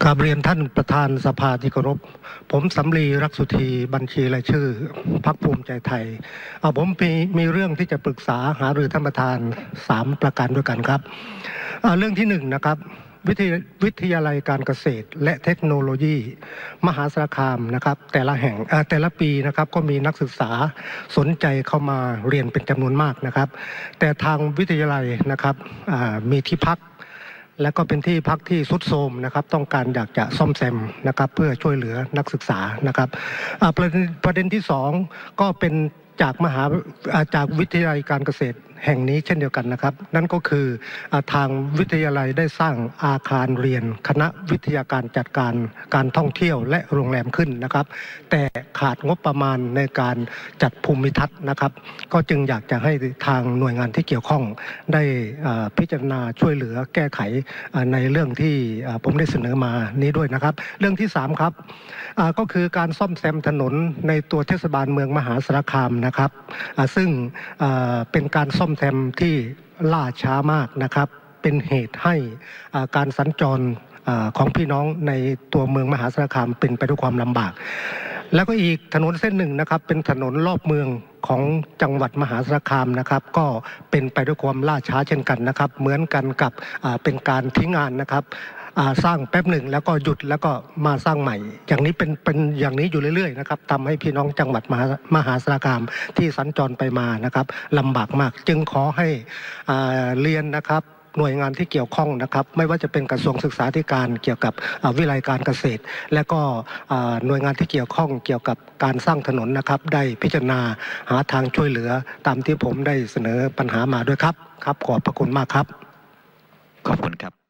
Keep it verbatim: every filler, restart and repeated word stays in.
กราบเรียนท่านประธานสภาที่เคารพผมสำลีรักสุธีบัญชีรายชื่อพรรคภูมิใจไทยผมมีมีเรื่องที่จะปรึกษาหารือท่านประธานสามประการด้วยกันครับเรื่องที่หนึ่งนะครับวิทยาวิทยาลัยการเกษตรและเทคโนโลยีมหาสารคามนะครับแต่ละแห่งแต่ละปีนะครับก็มีนักศึกษาสนใจเข้ามาเรียนเป็นจำนวนมากนะครับแต่ทางวิทยาลัยนะครับมีที่พักและก็เป็นที่พักที่ทรุดโทรมนะครับต้องการอยากจะซ่อมแซมนะครับเพื่อช่วยเหลือนักศึกษานะครับประเด็นประเด็นที่สองก็เป็นจากมหาจากวิทยาลัยการเกษตรแห่งนี้เช่นเดียวกันนะครับนั่นก็คือทางวิทยาลัยได้สร้างอาคารเรียนคณะวิทยาการจัดการการท่องเที่ยวและโรงแรมขึ้นนะครับแต่ขาดงบประมาณในการจัดภูมิทัศน์นะครับก็จึงอยากจะให้ทางหน่วยงานที่เกี่ยวข้องได้พิจารณาช่วยเหลือแก้ไขในเรื่องที่ผมได้เสนอมานี้ด้วยนะครับเรื่องที่สามครับก็คือการซ่อมแซมถนนในตัวเทศบาลเมืองมหาสารคามนะครับซึ่งเป็นการซ่อมแซมที่ล่าช้ามากนะครับเป็นเหตุให้การสัญจรของพี่น้องในตัวเมืองมหาสารคามเป็นไปด้วยความลำบากแล้วก็อีกถนนเส้นหนึ่งนะครับเป็นถนนรอบเมืองของจังหวัดมหาสารคามนะครับก็เป็นไปด้วยความล่าช้าเช่นกันนะครับเหมือนกันกับเป็นการทิ้งงานนะครับสร้างแป๊บหนึ่งแล้วก็หยุดแล้วก็มาสร้างใหม่อย่างนี้เป็นเป็นอย่างนี้อยู่เรื่อยๆนะครับทำให้พี่น้องจังหวัดมหามหาสารคามที่สัญจรไปมานะครับลำบากมากจึงขอให้เรียนนะครับหน่วยงานที่เกี่ยวข้องนะครับไม่ว่าจะเป็นกระทรวงศึกษาธิการเกี่ยวกับวิทยาลัยการเกษตรและก็หน่วยงานที่เกี่ยวข้องเกี่ยวกับการสร้างถนนนะครับได้พิจารณาหาทางช่วยเหลือตามที่ผมได้เสนอปัญหามาด้วยครับครับขอบพระคุณมากครับขอบคุณครับ